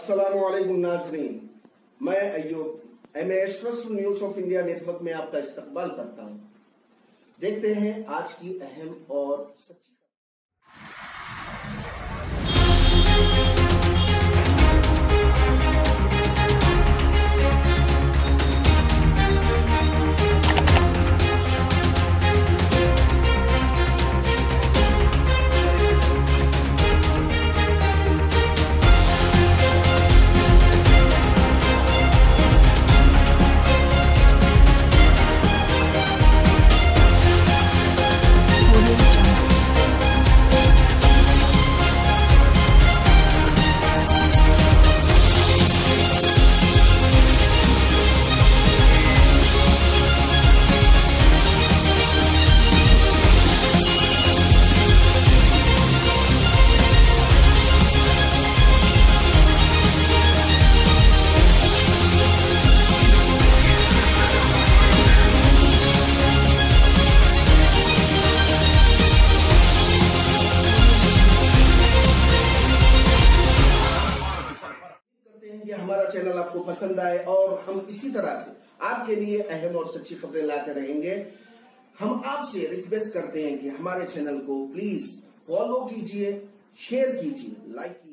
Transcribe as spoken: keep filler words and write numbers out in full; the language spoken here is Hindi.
अस्सलामुअलैकुम नाज़रीन, मैं Ayub M S trust news of India network में आपका इस्तकबाल करता हूं। देखते हैं आज की अहम और सच्ची कि हमारा चैनल आपको पसंद आए और हम इसी तरह से आपके लिए अहम और सच्ची खबरें लाते रहेंगे। हम आपसे रिक्वेस्ट करते हैं कि हमारे चैनल को प्लीज फॉलो कीजिए, शेयर कीजिए, लाइक कीजिए।